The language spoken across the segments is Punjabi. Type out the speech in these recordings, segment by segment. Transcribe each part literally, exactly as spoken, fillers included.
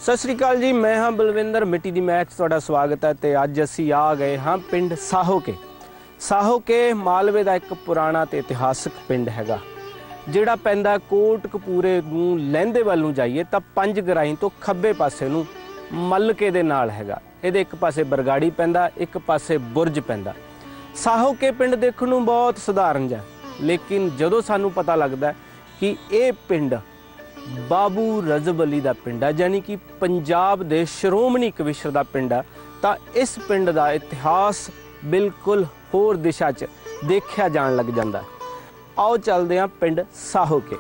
सत श्री अकाल जी, मैं हाँ बलविंदर मिट्टी दी मैच तुहाडा स्वागत है। तो अज असी आ गए हाँ पिंड साहोके। साहोके मालवे का एक पुराना तो इतिहासक पिंड हैगा जिहड़ा पैंदा कोटकपूरे नूं लਹਿੰਦੇ ਵੱਲ ਨੂੰ जाइए तो पंज गराई तो खब्बे पासे नूं मलके दे नाल हैगा। इहदे एक पासे बरगाड़ी पैंदा, एक पासे बुरज पैंदा। साहोके पिंड देखण नूं बहुत सधारण जिहा, लेकिन जदों सानूं पता लगदा कि ये पिंड बाबू रजब अली का पिंड है, यानी कि पंजाब दे श्रोमणी कविश्र का पिंड है, तो इस पिंड का इतिहास बिल्कुल होर दिशा च देखा जान लग जाता है। आओ चलते हैं पिंड साहोके।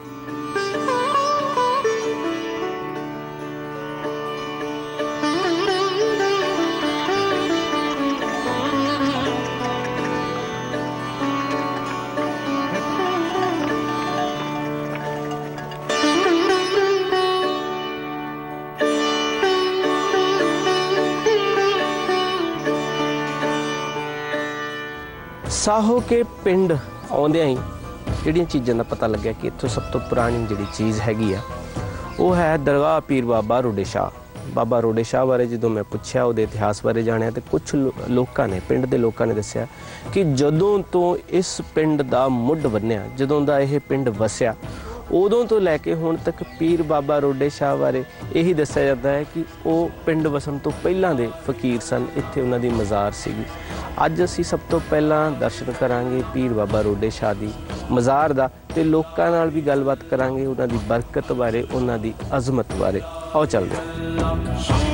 साहोके पिंड आउंदियां ही जिहड़ियां चीज़ों का पता लग्या कि इत्थों सब तो पुरानी जिहड़ी चीज़ हैगी आ वो है दरगाह पीर बाबा रोडे शाह। बाबा रोडे शाह बारे जो मैं पूछया, उहदे इतिहास बारे जानिया तो कुछ लोगों ने, पिंड के लोगों ने दस्सिया कि जदों तो इस पिंड का मुੱਢ बन्निया, जदों का यह पिंड वसिया, उदों तो लैके हुण तक पीर बाबा रोडे शाह बारे यही दस्सिया जाता है कि वो पिंड वसन तो पहलां दे फकीर सन। इत्थे उन्हां दी मज़ार सीगी। अज असी सब तो पहला दर्शन करांगे पीर बाबा रोडे शाह दी मज़ार दा, ते लोकां नाल भी गलबात करांगे उन्हां दी बरकत बारे, उन्हां दी अज़मत बारे। आओ चलदे हां।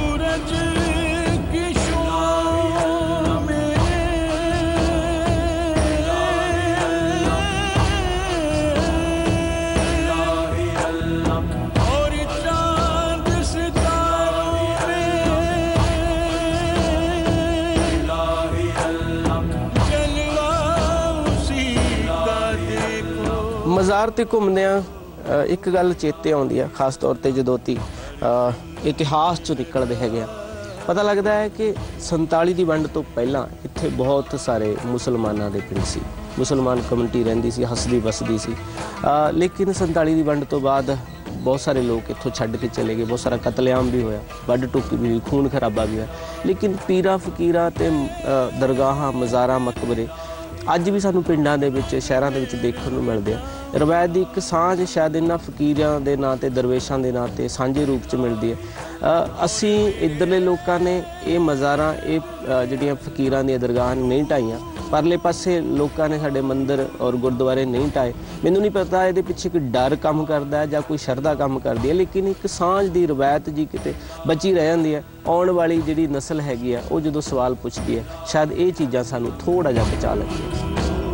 मज़ार ते घूमदियां एक गल चेते आउंदी है, खास तौर पर जदों ती इतिहास चों निकलदे हैगे, पता लगता है कि संताली की वंड तो पहला इत्थे बहुत सारे मुसलमानों के पिंड सी, मुसलमान कम्यूनिटी रहिंदी सी, हसदी वसदी सी। लेकिन संताली की वंड तो बाद बहुत सारे लोग इत्थों छड्ड के चले गए, बहुत सारा कतलेआम भी होया, वड्ड टुक भी हुई, खून खराबा भी होया। लेकिन पीरा फकीरां ते दरगाहां, मज़ारां, मकबरे अज भी सानूं पिंडां दे विच, शहरां दे विच देखण नूं मिलदे आ। रवायत की एक सांझ शायद इन्हां फकीरां दे नां ते दरवेशां दे नां ते सांझे रूप च मिलदी है। असी इधरले लोकां ने ये मज़ारां, ये जिहड़ियां फकीरां दी दरगाहां नहीं ढाईयां, परले पासे लोकां ने साडे मंदिर और गुरुद्वारे नहीं ढाए। मैनूं नहीं पता इहदे पिछे कोई डर काम करदा है जां कोई शरधा काम करदी है, लेकिन एक सांझ दी रवायत जी किते बची रह जांदी है। आउण वाली जिहड़ी नस्ल हैगी है वो जदों सवाल पुछदी है, शायद ये चीज़ां सानूं थोड़ा जिहा बचा लैंदियां।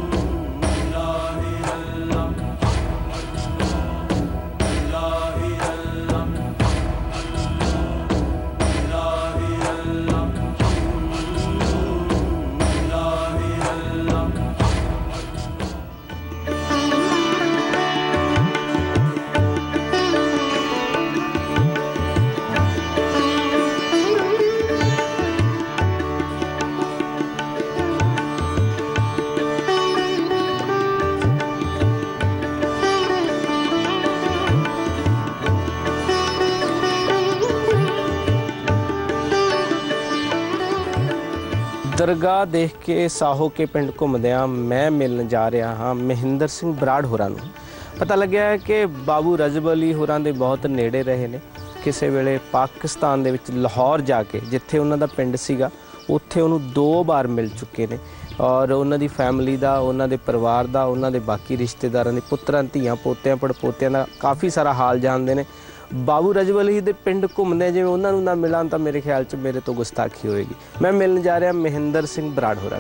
दरगाह देख के साहोके पिंड घूमदियां मैं मिलन जा रहा हाँ महेंद्र सिंह बराड़ होरां नूं। पता लग्या है कि बाबू रजब अली होरां दे बहुत नेड़े रहे ने। किसी वेले पाकिस्तान दे विच लाहौर जाके जिथे उन्हां दा पिंड सीगा उत्थे उन्हों दो बार मिल चुके ने, और उन्हां दी फैमिली दा, उन्हां दे परिवार दा, उन्हां दे बाकी रिश्तेदारां दे पुत्रां धीआं पोतियां पड़पोतियां दा काफ़ी सारा हाल जानते हैं। बाबू रजब अली दे पिंड घूमने जिवें उन्हां नूं ना मिलां तो मेरे ख्याल च मेरे तो गुस्ताखी होएगी। मैं मिलने जा रहा महेंद्र सिंह बराड़ होरां।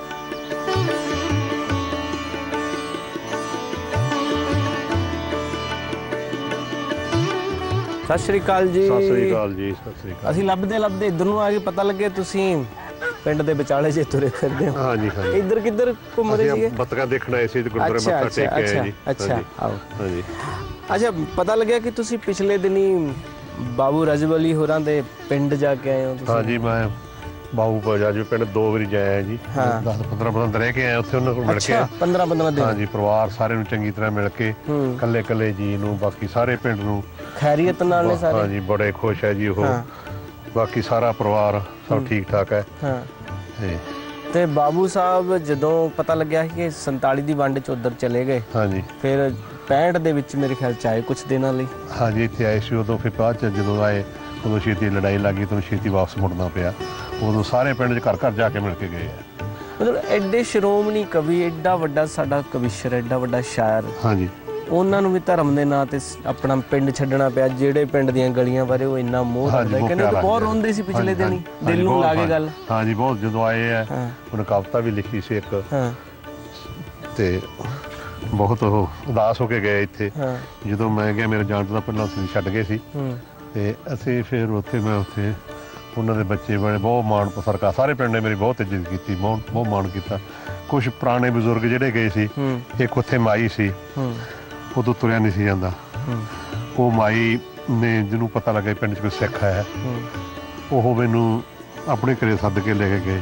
सत श्री अकाल जी। सत श्री अकाल जी। सत श्री अकाल। असीं लभदे लभदे इधर नूं आ गए, पता लगे तुसीं पिंड दे विचाले जे तुरे फिरदे हो। हाँ जी हाँ जी। इधर किधर घूम रहे थे? बतका देखना ऐसे गुरुद्वारे मत्था टेक के आए जी। अच्छा आओ। हाँ जी। अच्छा, पता लगे कि तुसीं पिछले दिनी बाबू रजब अली होरां दे पिंड जाके आए हो? हाँ जी, मैं ਬਾਬੂ ਪਜਾ ਜੀ ਪਿੰਡ ਦੋ ਵਾਰੀ ਜਾਇਆ ਜੀ। ਦਸ ਪੰਦਰਾਂ ਬੰਦੇ ਰਹਿ ਕੇ ਆਏ ਉੱਥੇ, ਉਹਨਾਂ ਕੋਲ ਮਿਲ ਕੇ। ਪੰਦਰਾਂ ਪੰਦਰਾਂ ਦਿਨ? ਹਾਂਜੀ, ਪਰਿਵਾਰ ਸਾਰੇ ਨੂੰ ਚੰਗੀ ਤਰ੍ਹਾਂ ਮਿਲ ਕੇ, ਕੱਲੇ ਕੱਲੇ ਜੀ ਨੂੰ, ਬਾਕੀ ਸਾਰੇ ਪਿੰਡ ਨੂੰ ਖੈਰੀਅਤ ਨਾਲ ਨੇ ਸਾਰੇ? ਹਾਂਜੀ, ਬੜੇ ਖੁਸ਼ ਹੈ ਜੀ ਉਹ। ਬਾਕੀ ਸਾਰਾ ਪਰਿਵਾਰ ਸਭ ਠੀਕ ਠਾਕ ਹੈ। ਤੇ ਬਾਬੂ ਸਾਹਿਬ ਜਦੋਂ ਪਤਾ ਲੱਗਿਆ ਕਿ ਸੰਤਾਲੀ ਦੀ ਵੰਡ ਚ ਉਧਰ ਚਲੇ ਗਏ, ਹਾਂਜੀ, ਫਿਰ ਪੈਂਹਠ ਦੇ ਵਿੱਚ ਮੇਰੇ ਖਿਆਲ ਚ ਆਏ ਕੁਛ ਦਿਨਾਂ ਲਈ। ਹਾਂਜੀ, ਇੱਥੇ ਆਏ ਸੀ ਉਦੋਂ। ਫਿਰ ਬਾਅਦ ਚ ਜਦੋਂ ਆਏ ਉਦੋਂ ਛੇਤੀ ਲੜਾਈ ਲੱਗ ਗਈ, ਤੁਹਾਨੂੰ ਛੇਤੀ ਵਾਪਸ ਮੁੜਨਾ ਪਿਆ। ਉਦੋਂ ਸਾਰੇ ਪਿੰਡ 'ਚ ਘਰ ਘਰ ਜਾ ਕੇ ਮਿਲ ਕੇ ਗਏ ਆ। ਮਤਲਬ ਐਡੇ ਸ਼੍ਰੋਮਣੀ ਕਵੀ, ਐਡਾ ਵੱਡਾ ਸਾਡਾ ਕਵੀਸ਼ਰ, ਐਡਾ ਵੱਡਾ ਸ਼ਾਇਰ, ਹਾਂਜੀ, ਉਹਨਾਂ ਨੂੰ ਵੀ ਧਰਮ ਦੇ ਨਾਂ ਤੇ ਆਪਣਾ ਪਿੰਡ ਛੱਡਣਾ ਪਿਆ। ਜਿਹੜੇ ਪਿੰਡ ਦੀਆਂ ਗਲੀਆਂ ਬਾਰੇ ਉਹ ਇੰਨਾ ਮੋਹ ਰੱਖਦਾ, ਕਹਿੰਦੇ ਬਹੁਤ ਰੋਂਦੇ ਸੀ ਪਿਛਲੇ ਦਿਨ ਹੀ, ਦਿਲ ਨੂੰ ਲਾ ਕੇ ਗੱਲ। ਹਾਂਜੀ, ਬਹੁਤ। ਜਦੋਂ ਆਏ ਆ ਉਹਨੇ ਕਵਿਤਾ ਵੀ ਲਿਖੀ ਸੀ ਇੱਕ, ਤੇ ਬਹੁਤ ਉਹ ਉਦਾਸ ਹੋ ਕੇ ਗਏ ਇੱਥੇ। ਜਦੋਂ ਮੈਂ ਗਿਆ, ਮੇਰੇ ਜਾਣ ਤੋਂ ਪਹਿਲਾਂ ਅਸੀਂ ਛੱਡ ਗਏ ਸੀ, ਤੇ ਅਸੀਂ ਫਿਰ ਉੱਥੇ ਮੈਂ ਉੱਥੇ ਉਹਨਾਂ ਦੇ ਬੱਚੇ ਬਣੇ, ਬਹੁਤ ਮਾਣ ਸਰਕਾਰ, ਸਾਰੇ ਪਿੰਡ ਨੇ ਮੇਰੀ ਬਹੁਤ ਇੱਜ਼ਤ ਕੀਤੀ, ਬਹੁਤ ਬਹੁਤ ਮਾਣ ਕੀਤਾ। ਕੁਛ ਪੁਰਾਣੇ ਬਜ਼ੁਰਗ ਜਿਹੜੇ ਗਏ ਸੀ, ਇੱਕ ਉੱਥੇ ਮਾਈ ਸੀ, ਉਦੋਂ ਤੁਰਿਆ ਨਹੀਂ ਸੀ ਜਾਂਦਾ। ਉਹ ਮਾਈ ਨੇ, ਜਿਹਨੂੰ ਪਤਾ ਲੱਗਾ ਪਿੰਡ 'ਚ ਕੋਈ ਸਿੱਖ ਹੈ, ਉਹ ਮੈਨੂੰ ਆਪਣੇ ਘਰੇ ਸੱਦ ਕੇ ਲੈ ਕੇ ਗਏ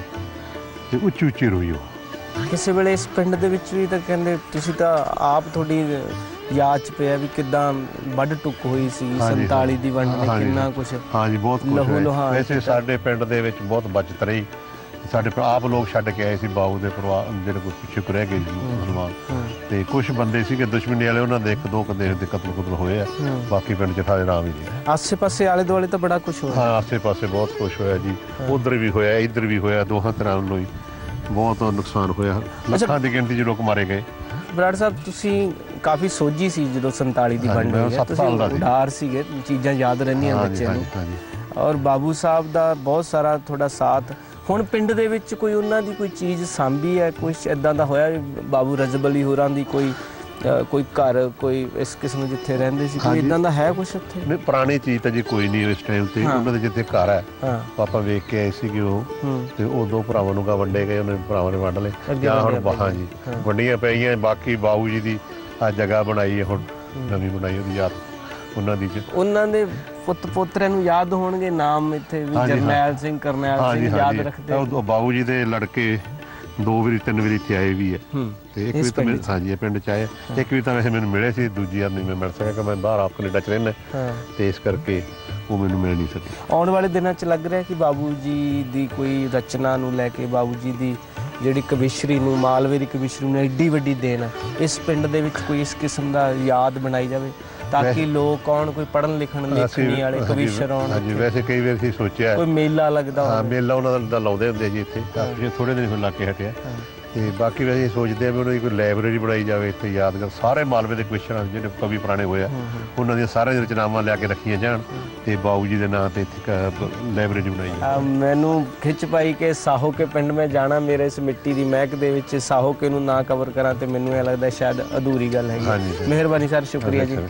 ਤੇ ਉੱਚੀ ਉੱਚੀ ਰੋਈ। ਉਹ ਕਿਸੇ ਵੇਲੇ ਇਸ ਪਿੰਡ ਦੇ ਵਿੱਚ ਵੀ ਤਾਂ ਕਹਿੰਦੇ ਤੁਸੀਂ ਤਾਂ ਆਪ, ਤੁਹਾਡੀ ਯਾਦ 'ਚ ਪਿਆ ਵੀ ਕਿੱਦਾਂ ਵੱਢ ਟੁੱਕ ਹੋਈ ਸੀ ਸੰਤਾਲੀ ਦੀ ਵੰਡ ਨੇ, ਕਿੰਨਾ ਕੁਛ। ਹਾਂਜੀ, ਬਹੁਤ ਕੁਛ। ਵੈਸੇ ਸਾਡੇ ਪਿੰਡ ਦੇ ਵਿੱਚ ਬਹੁਤ ਬਚਤ ਰਹੀ। ਸਾਡੇ ਆਪ ਲੋਕ ਛੱਡ ਕੇ ਆਏ ਸੀ ਬਾਬੂ ਦੇ ਪਰਿਵਾਰ, ਜਿਹੜੇ ਕੋਈ ਪਿੱਛੇ ਰਹਿ ਗਏ ਸੀ ਮੁਸਲਮਾਨ, ਤੇ ਕੁਛ ਬੰਦੇ ਸੀਗੇ ਦੁਸ਼ਮਣੀ ਵਾਲੇ, ਉਹਨਾਂ ਦੇ ਇੱਕ ਦੋ ਕਦੇ ਦੇ ਕਤਲ ਕੁਤਲ ਹੋਏ ਆ। ਬਾਕੀ ਪਿੰਡ 'ਚ ਠਾਲੇ ਰਾਮ ਹੀ ਨਹੀਂ। ਆਸੇ ਪਾਸੇ ਆਲੇ ਦੁਆਲੇ ਤਾਂ ਬੜਾ ਕੁਛ ਹੋਇਆ। ਹਾਂ, ਆਸੇ ਪਾਸੇ ਬਹੁਤ ਕੁਛ ਹੋਇਆ ਜੀ। ਉਧਰ ਵੀ ਹੋਇਆ, ਇੱਧਰ ਵੀ ਹੋਇਆ, ਦੋਹਾਂ ਤਰ੍ਹਾਂ ਨੂੰ ਹੀ ਬਹੁਤ ਨੁਕਸਾਨ ਹੋਇਆ। ਲੱਖਾਂ ਦੀ ਗਿਣਤੀ 'ਚ ਲੋਕ ਮਾਰੇ ਗਏ। ਬਰਾੜ ਸਾਹਿਬ, ਤੁਸੀਂ ਕਾਫੀ ਸੋਝੀ ਸੀ ਜਦੋਂ ਸੰਤਾਲੀ ਦੀ ਵੰਡ ਹੋਈ, ਤੁਸੀਂ ਉਡਾਰ ਸੀਗੇ, ਚੀਜ਼ਾਂ ਯਾਦ ਰਹਿੰਦੀਆਂ ਬੱਚਿਆਂ ਨੂੰ, ਔਰ ਬਾਬੂ ਸਾਹਿਬ ਦਾ ਬਹੁਤ ਸਾਰਾ ਤੁਹਾਡਾ ਸਾਥ। ਹੁਣ ਪਿੰਡ ਦੇ ਵਿੱਚ ਕੋਈ ਉਹਨਾਂ ਦੀ ਕੋਈ ਚੀਜ਼ ਸਾਂਭੀ ਹੈ, ਕੁਛ ਇਦਾਂ ਦਾ ਹੋਇਆ ਬਾਬੂ ਰਜਬ ਅਲੀ ਹੋਰਾਂ ਦੀ ਕੋਈ ਕੋਈ ਘਰ, ਕੋਈ ਇਸ ਕਿਸਮ ਜਿੱਥੇ ਰਹਿੰਦੇ ਸੀ, ਕੋਈ ਇਦਾਂ ਦਾ ਹੈ ਕੁਛ ਉੱਥੇ? ਨਹੀਂ, ਪੁਰਾਣੀ ਚੀਜ਼ ਤਾਂ ਜੀ ਕੋਈ ਨਹੀਂ ਇਸ ਟਾਈਮ ਤੇ। ਉਹਨਾਂ ਦੇ ਜਿੱਥੇ ਘਰ ਹੈ, ਆਪਾਂ ਵੇਖ ਕੇ ਆਏ ਸੀਗੇ ਉਹ, ਤੇ ਉਹ ਦੋ ਭਰਾਵਾਂ ਨੂੰ ਗਾ ਵੰਡੇ ਗਏ, ਉਹਨਾਂ ਭਰਾਵਾਂ ਨੇ ਵੰਡ ਲਏ ਜਾਂ ਹੁਣ ਬਾਹਾਂ ਜੀ ਵੰਡੀਆਂ ਪਈਆਂ। ਬਾਕੀ ਬਾਬੂ ਜੀ ਦੀ ਆ ਜਗ੍ਹਾ ਬਣਾਈ ਹੈ ਹੁਣ, ਨਵੀਂ ਬਣਾਈ, ਉਹਦੀ ਯਾਦ ਉਹਨਾਂ ਦੀ ਚ। ਉਹਨਾਂ ਦੇ ਪੁੱਤ ਪੋਤਰਿਆਂ ਨੂੰ ਯਾਦ ਹੋਣਗੇ ਨਾਮ ਇੱਥੇ ਵੀ, ਜਰਨੈਲ ਸਿੰਘ, ਕਰਨੈਲ ਸਿੰਘ ਯਾਦ ਰੱਖਦੇ। ਬਾਬੂ ਜੀ ਦੇ ਲੜਕੇ ਦੋ ਵਾਰੀ ਤਿੰਨ ਵਾਰੀ ਇੱਥੇ ਆਏ ਵੀ ਹੈ, ਤੇ ਇੱਕ ਵੀ ਤਾਂ ਹਾਂਜੀ ਪਿੰਡ 'ਚ ਆਏ। ਇੱਕ ਵੀ ਤਾਂ ਵੈਸੇ ਮੈਨੂੰ ਮਿਲੇ ਸੀ, ਦੂਜੀ ਵਾਰ ਨਹੀਂ ਮੈਂ ਮਿਲ ਸਕਿਆ ਕਿ ਮੈਂ ਬਾਹਰ ਆਪ ਕੈਨੇਡਾ 'ਚ ਰਹਿੰਦਾ, ਤੇ ਇਸ ਕਰਕੇ ਉਹ ਮੈਨੂੰ ਮਿਲ ਨਹੀਂ ਸਕੀ। ਆਉਣ ਵਾਲੇ ਦਿਨਾਂ 'ਚ ਲੱਗ ਰਿਹਾ ਕਿ ਬਾਬੂ ਜੀ ਦੀ ਕੋਈ ਰਚਨਾ ਨੂੰ ਲੈ ਕੇ, ਬਾਬੂ ਜੀ ਦੀ ਜਿਹੜੀ ਕਵਿਸ਼ਰੀ ਨੂੰ, ਮਾਲਵੇ ਦੀ ਕਵਿਸ਼ਰੀ ਨੂੰ ਐਡੀ ਵੱਡੀ ਦੇਣ, ਇਸ ਪਿੰਡ ਦੇ ਵਿੱਚ ਕੋਈ ਇਸ ਕਿਸਮ ਦਾ ਯਾਦ ਬਣਾਈ ਜਾਵੇ, ਤਾਂ ਕਿ ਲੋਕ ਆਉਣ, ਕੋਈ ਪੜ੍ਹਨ ਲਿਖਣ ਲਿਖਣੀ ਵਾਲੇ ਕਵਿਸ਼ਰ ਆਉਣ। ਹਾਂਜੀ, ਵੈਸੇ ਕਈ ਵਾਰ ਅਸੀਂ ਸੋਚਿਆ ਕੋਈ ਮੇਲਾ ਲੱਗਦਾ, ਹਾਂ ਮੇਲਾ ਉਹਨਾਂ ਦਾ ਲਾਉਂਦੇ ਹੁੰਦੇ ਜੀ ਇੱਥੇ, ਥੋੜੇ ਦਿਨ ਹੁਣ ਲਾ ਕੇ ਹਟਿਆ। ਤੇ ਬਾਕੀ ਵੈਸੇ ਸੋਚਦੇ ਆ ਵੀ ਉਹਨਾਂ ਦੀ ਕੋਈ ਲਾਇਬ੍ਰੇਰੀ ਬਣਾਈ ਜਾਵੇ ਇੱਥੇ, ਯਾਦਗਾਰ ਸਾਰੇ ਮਾਲਵੇ ਦੇ ਕਵਿਸ਼ਰਾਂ ਜਿਹੜੇ ਕਵੀ ਪੁਰਾਣੇ ਹੋਏ ਆ, ਉਹਨਾਂ ਦੀਆਂ ਸਾਰੀਆਂ ਰਚਨਾਵਾਂ ਲਿਆ ਕੇ ਰੱਖੀਆਂ ਜਾਣ, ਤੇ ਬਾਬੂ ਜੀ ਦੇ ਨਾਂ ਤੇ ਇੱਥੇ ਲਾਇਬ੍ਰੇਰੀ ਬਣਾਈ ਜਾਵੇ। ਮੈਨੂੰ ਖਿੱਚ ਪਾਈ ਕਿ ਸਾਹੋ ਕੇ ਪਿੰਡ ਮੈਂ ਜਾਣਾ, ਮੇਰੇ ਇਸ ਮਿੱਟੀ ਦੀ ਮਹਿਕ ਦੇ ਵਿੱਚ ਸਾਹੋ ਕੇ ਨੂੰ ਨਾ ਕਵਰ ਕਰਾਂ, ਤੇ ਮੈਨੂੰ ਇਹ ਲੱਗਦਾ ਸ਼ਾਇਦ ਅਧੂਰੀ ਗੱਲ ਹੈਗੀ। ਮਿਹਰਬਾਨੀ ਸਰ, ਸ਼ੁਕਰੀਆ ਜੀ।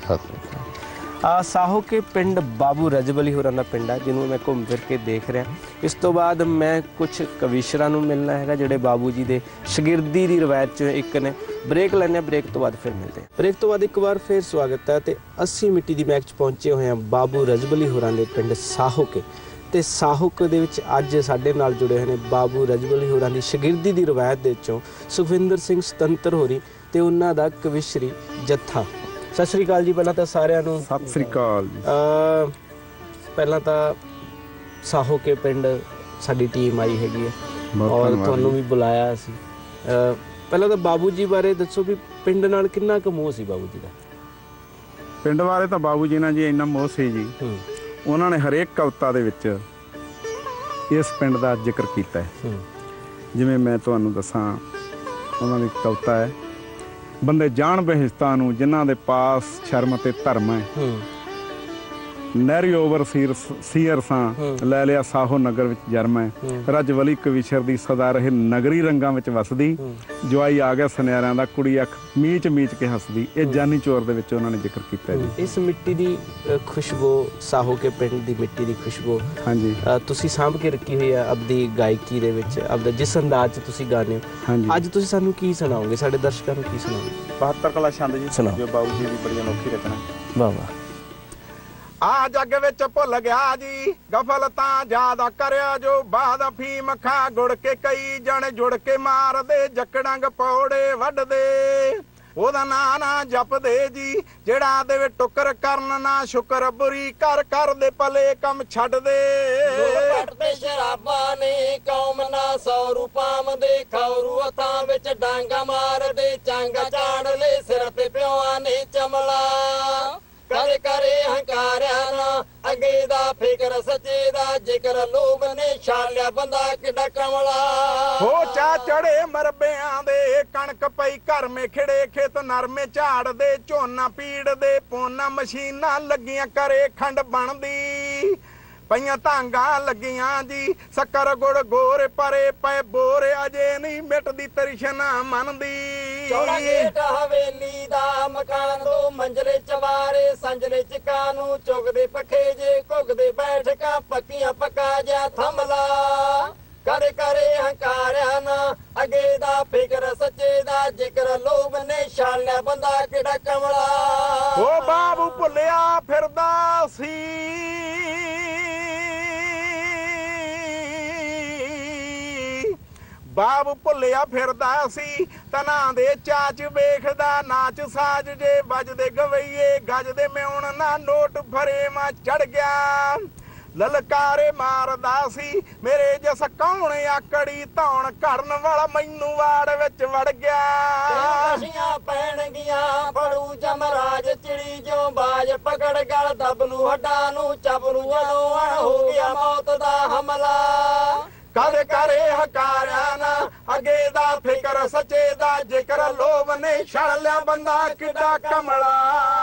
ਆ ਸਾਹੋ ਕੇ ਪਿੰਡ ਬਾਬੂ ਰਜਬ ਅਲੀ ਹੋਰਾਂ ਦਾ ਪਿੰਡ ਹੈ, ਜਿਹਨੂੰ ਮੈਂ ਘੁੰਮ ਫਿਰ ਕੇ ਦੇਖ ਰਿਹਾ। ਇਸ ਤੋਂ ਬਾਅਦ ਮੈਂ ਕੁਛ ਕਵੀਸ਼ਰਾਂ ਨੂੰ ਮਿਲਣਾ ਹੈਗਾ, ਜਿਹੜੇ ਬਾਬੂ ਜੀ ਦੇ ਸ਼ਾਗਿਰਦੀ ਦੀ ਰਵਾਇਤ 'ਚ ਇੱਕ ਨੇ। ਬ੍ਰੇਕ ਲੈਂਦੇ ਹਾਂ, ਬ੍ਰੇਕ ਤੋਂ ਬਾਅਦ ਫਿਰ ਮਿਲਦੇ ਹਾਂ। ਬ੍ਰੇਕ ਤੋਂ ਬਾਅਦ ਇੱਕ ਵਾਰ ਫਿਰ ਸਵਾਗਤ ਹੈ, ਤੇ ਅਸੀਂ ਮਿੱਟੀ ਦੀ ਮਹਿਕ 'ਚ ਪਹੁੰਚੇ ਹੋਏ ਹਾਂ ਬਾਬੂ ਰਜਬ ਅਲੀ ਹੋਰਾਂ ਦੇ ਪਿੰਡ ਸਾਹੋ ਕੇ। ਤੇ ਸਾਹੋ ਕੇ ਦੇ ਵਿੱਚ ਅੱਜ ਸਾਡੇ ਨਾਲ ਜੁੜੇ ਹੋਏ ਨੇ ਬਾਬੂ ਰਜਬ ਅਲੀ ਹੋਰਾਂ ਦੀ ਸ਼ਾਗਿਰਦੀ ਦੀ ਰਵਾਇਤ ਦੇ ਵਿੱਚੋਂ ਸੁਖਵਿੰਦਰ ਸਿੰਘ ਸੁਤੰਤਰ ਹੋਰੀ, ਤੇ ਉਹਨਾਂ ਦਾ ਕਵਿਸ਼ਰੀ ਜੱਥਾ। ਸਤਿ ਸ਼੍ਰੀ ਅਕਾਲ ਜੀ। ਪਹਿਲਾਂ ਤਾਂ ਸਾਰਿਆਂ ਨੂੰ ਸਤਿ ਸ਼੍ਰੀ ਅਕਾਲ ਜੀ। ਪਹਿਲਾਂ ਤਾਂ ਸਾਹੋ ਕੇ ਪਿੰਡ ਸਾਡੀ ਟੀਮ ਆਈ ਹੈਗੀ ਹੈ, ਔਰ ਤੁਹਾਨੂੰ ਵੀ ਬੁਲਾਇਆ ਸੀ। ਪਹਿਲਾਂ ਤਾਂ ਬਾਬੂ ਜੀ ਬਾਰੇ ਦੱਸੋ ਵੀ ਪਿੰਡ ਨਾਲ ਕਿੰਨਾ ਕੁ ਮੋਹ ਸੀ ਬਾਬੂ ਜੀ ਦਾ? ਪਿੰਡ ਬਾਰੇ ਤਾਂ ਬਾਬੂ ਜੀ ਨਾਲ ਜੀ ਇੰਨਾ ਮੋਹ ਸੀ ਜੀ, ਉਹਨਾਂ ਨੇ ਹਰੇਕ ਕਵਿਤਾ ਦੇ ਵਿੱਚ ਇਸ ਪਿੰਡ ਦਾ ਜ਼ਿਕਰ ਕੀਤਾ ਹੈ। ਜਿਵੇਂ ਮੈਂ ਤੁਹਾਨੂੰ ਦੱਸਾਂ, ਉਹਨਾਂ ਦੀ ਕਵਿਤਾ ਹੈ, ਬੰਦੇ ਜਾਣ ਬਹਿਸ਼ਤਾਂ ਨੂੰ ਜਿਨ੍ਹਾਂ ਦੇ ਪਾਸ ਸ਼ਰਮ ਅਤੇ ਧਰਮ ਹੈ, ਨਹਿਰੀ ਓਵਰ ਸੀਰ ਸੀਅਰ ਸਾਂ ਲੈ ਲਿਆ ਸਾਹੋ ਨਗਰ ਵਿੱਚ ਜਨਮ ਹੈ, ਰਜਵਲੀ ਕਵੀਸ਼ਰ ਦੀ ਸਦਾ ਰਹੇ ਨਗਰੀ ਰੰਗਾਂ ਵਿੱਚ ਵਸਦੀ, ਜਵਾਈ ਆ ਗਿਆ ਸੁਨਿਆਰਿਆਂ ਦਾ, ਕੁੜੀ ਅੱਖ ਮੀਚ ਮੀਚ ਕੇ ਹੱਸਦੀ। ਇਹ ਜਾਨੀ ਚੋਰ ਦੇ ਵਿੱਚ ਉਹਨਾਂ ਨੇ ਜ਼ਿਕਰ ਕੀਤਾ ਜੀ। ਇਸ ਮਿੱਟੀ ਦੀ ਖੁਸ਼ਬੂ, ਸਾਹੋ ਕੇ ਪਿੰਡ ਦੀ ਮਿੱਟੀ ਦੀ ਖੁਸ਼ਬੂ, ਹਾਂਜੀ, ਤੁਸੀਂ ਸਾਂਭ ਕੇ ਰੱਖੀ ਹੋਈ ਹੈ ਆਪਦੀ ਗਾਇਕੀ ਦੇ ਵਿੱਚ, ਆਪਦਾ ਜਿਸ ਅੰਦਾਜ਼ 'ਚ ਤੁਸੀਂ ਗਾਉਂਦੇ ਹੋ। ਹਾਂਜੀ, ਅੱਜ ਤੁਸੀਂ ਸਾਨੂੰ ਕੀ ਸੁਣਾਓਗੇ, ਸਾਡੇ ਦਰਸ਼ਕਾਂ ਨੂੰ ਕੀ ਸੁਣਾਓਗੇ? ਬਹੱਤਰ ਕਲਾ ਛੰਦ ਜੀ, ਜੋ ਬਾਬੂ ਜੀ ਦੀ ਬੜੀ ਅਨੋਖੀ ਰਚਨਾ। ਵਾਹ ਵਾਹ। ਆ ਜੱਗ ਵਿੱਚ ਭੁੱਲ ਗਿਆ ਜੀ ਗਫਲ ਤਾਂ ਜ਼ਿਆਦਾ ਕਰਿਆ ਜੋ ਬਾਦ ਫੀਮ ਖਾ ਗੁੜ ਕੇ ਕਈ ਜਣ ਜੁੜ ਕੇ ਮਾਰਦੇ ਜਕੜੰਗ ਪੌੜੇ ਵੱਢਦੇ ਉਹਦਾ ਨਾਂ ਨਾ ਜਪਦੇ ਜੀ ਜਿਹੜਾ ਦੇਵੇ ਟੁੱਕਰ ਕਰਨ ਨਾ ਸ਼ੁਕਰ ਬੁਰੀ ਕਰ ਕਰਦੇ ਭਲੇ ਕੰਮ ਛੱਡਦੇ ਪੱਟਦੇ ਸ਼ਰਾਬਾਂ ਨੇ ਕੌਮ ਨਾ ਸੌ ਰੁਪਾਮ ਦੇ ਖੌਰੂ ਹੱਥਾਂ ਵਿੱਚ ਡਾਂਗਾ ਮਾਰਦੇ ਚਾਂਗਾ ਚਾੜ ਲੈ ਸਿਰ ਤੇ ਪਿਓਾਂ ਨੇ ਚਮਲਾ ਕਰੇ ਕਰੇ ਹੰਕਾਰਿਆ ਨਾ ਅੱਗੇ ਦਾ ਫਿਕਰ ਸੱਚੇ ਦਾ ਜ਼ਿਕਰ ਲੋਭ ਨੇ ਛਾਲਿਆ ਬੰਦਾ ਕਿੱਡਾ ਕਮਲਾ ਹੋ ਚਾ ਚੜੇ ਮਰਬਿਆਂ ਦੇ ਕਣਕ ਪਈ ਘਰ ਮੇ ਖਿੜੇ ਖੇਤ ਨਰਮੇ ਝਾੜਦੇ ਝੋਨਾ ਪੀੜਦੇ ਪੋਨਾ ਮਸ਼ੀਨਾਂ ਲੱਗੀਆਂ ਕਰੇ ਖੰਡ ਬਣਦੀ ਪਈਆਂ ਤਾਂਗਾ ਲੱਗੀਆਂ ਜੀ ਸ਼ੱਕਰ ਗੁੜ ਗੋਰੇ ਪਰੇ ਪਏ ਬੋਰੇ ਅਜੇ ਨਹੀਂ ਮਿਟਦੀ ਤ੍ਰਿਸ਼ਨਾ ਮੰਨਦੀ ਚੌੜਾ ਗੇਟ ਹਵੇਲੀ ਦਾ ਮਕਾਨ ਦੋ ਮੰਜ਼ਲੇ ਚਵਾਰੇ ਸੰਜਲੇ ਚਿਕਾ ਨੂੰ ਚੁਗਦੇ ਪੱਖੇ ਜੇ ਘੁੱਗਦੇ ਬੈਠਕਾ ਪੱਕੀਆਂ ਪੱਕਾ ਜਾ ਥੰਮਲਾ ਕਰੇ ਕਰੇ ਹੰਕਾਰਿਆ ਨਾ ਅੱਗੇ ਦਾ ਫਿਕਰ ਸੱਚੇ ਦਾ ਜ਼ਿਕਰ ਲੋਭ ਨੇ ਛਾਲਿਆ ਬੰਦਾ ਕਿਹੜਾ ਕਮਲਾ ਉਹ ਬਾਬੂ ਭੁੱਲਿਆ ਫਿਰਦਾ ਸੀ ਬਾਬੂ ਭੁੱਲਿਆ ਫਿਰਦਾ ਸੀ ਤਨਾਂ ਦੇ ਚਾਚ ਵੇਖਦਾ ਨਾਚ ਸਾਜ ਜੇ ਵੱਜਦੇ ਗਵਈਏ ਗੱਜਦੇ ਮਿਉਣ ਨਾ ਨੋਟ ਫਰੇ ਮਾ ਚੜ ਗਿਆ ਲਲਕਾਰੇ ਮਾਰਦਾ ਸੀ ਮੇਰੇ ਜਿਸ ਕੌਣ ਆਕੜੀ ਧੌਣ ਘੜਨ ਵਾਲਾ ਮੈਨੂੰ ਵਾੜ ਵਿੱਚ ਵੜ ਗਿਆ ਕਸ਼ੀਆਂ ਪੈਣਗੀਆਂ ਫੜੂ ਜਮਰਾਜ ਚਿੜੀ ਜੋ ਬਾਜ ਪਕੜ ਗਲ ਦਬ ਨੂੰ ਹੱਡਾਂ ਨੂੰ ਚੱਬ ਨੂੰ ਜਦੋਂ ਅਣ ਹੋ ਗਿਆ ਮੌਤ ਦਾ ਹਮਲਾ ਕਦੇ ਕਰੇ ਹਕਾਰਿਆ ਨਾ ਅੱਗੇ ਦਾ ਫਿਕਰ ਸੱਚੇ ਦਾ ਜ਼ਿਕਰ ਲੋਭ ਨੇ ਛੜ ਲਿਆ ਬੰਦਾ ਕਿੱਡਾ ਕਮਲਾ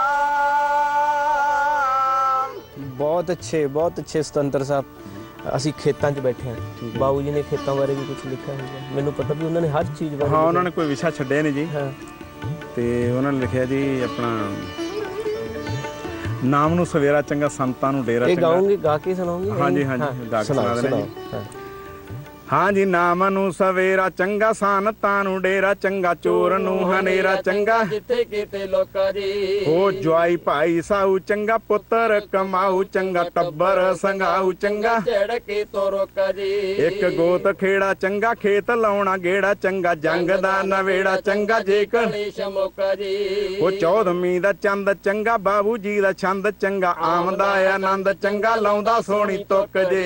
ਬਹੁਤ ਅੱਛੇ ਬਹੁਤ ਅੱਛੇ ਸੁਤੰਤਰ ਸਾਹਿਬ ਅਸੀਂ ਖੇਤਾਂ 'ਚ ਬੈਠੇ ਹਾਂ ਬਾਬੂ ਜੀ ਨੇ ਖੇਤਾਂ ਬਾਰੇ ਵੀ ਕੁਝ ਲਿਖਿਆ ਹੋਇਆ ਮੈਨੂੰ ਪਤਾ ਵੀ ਉਹਨਾਂ ਨੇ ਹਰ ਚੀਜ਼ ਬਾਰੇ ਹਾਂ ਉਹਨਾਂ ਨੇ ਕੋਈ ਵਿਸ਼ਾ ਛੱਡਿਆ ਨਹੀਂ ਜੀ ਹਾਂ ਤੇ ਉਹਨਾਂ ਨੇ ਲਿਖਿਆ ਜੀ ਆਪਣਾ ਨਾਮ ਨੂੰ ਸਵੇਰਾ ਚੰਗਾ ਸੰਤਾਂ ਨੂੰ ਡੇਰਾ ਇਹ ਗਾਉਂਗੇ ਗਾ ਕੇ ਸੁਣਾਉਂਗੇ ਹਾਂਜੀ ਹਾਂਜੀ ਗਾ ਕੇ ਸੁਣਾ ਦੇਣਾ ਜੀ ਹਾਂ ਹਾਂ ਜੀ ਨਾਮ ਨੂੰ ਸਵੇਰਾ ਚੰਗਾ ਸੰਤਾਂ ਨੂੰ ਡੇਰਾ ਚੰਗਾ ਚੋਰ ਨੂੰ ਹਨੇਰਾ ਚੰਗਾ ਜਿੱਥੇ ਕਿਤੇ ਲੋਕਾਂ ਜੀ ਹੋ ਜਵਾਈ ਭਾਈ ਸਾਊ ਚੰਗਾ ਪੁੱਤਰ ਕਮਾਊ ਚੰਗਾ ਟੱਬਰ ਸੰਗਾਊ ਚੰਗਾ ਝੜ ਕੇ ਤੋ ਰੋਕਾ ਜੀ ਇੱਕ ਗੋਤ ਖੇੜਾ ਚੰਗਾ ਖੇਤ ਲਾਉਣਾ ਗੇੜਾ ਚੰਗਾ ਜੰਗ ਦਾ ਨਵੇੜਾ ਚੰਗਾ ਜੇਕਰ ਕਲੇਸ਼ ਮੌਕਾ ਜੀ ਉਹ ਚੌਦਵੀਂ ਦਾ ਚੰਦ ਚੰਗਾ ਬਾਬੂ ਜੀ ਦਾ ਛੰਦ ਚੰਗਾ ਆਮਦਾ ਆਨੰਦ ਚੰਗਾ ਲਾਉਂਦਾ ਸੋਹਣੀ ਤੁੱਕ ਜੇ